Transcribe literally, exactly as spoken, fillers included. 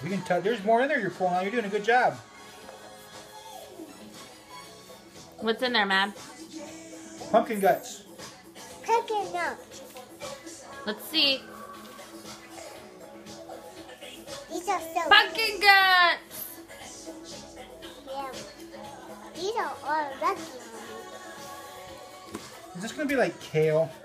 We can tell. There's more in there you're pulling out. You're doing a good job. What's in there, Mab? Pumpkin guts. Pumpkin nuts. Let's see. These are so Pumpkin guts! Yeah. These are all lucky. Is this going to be like kale?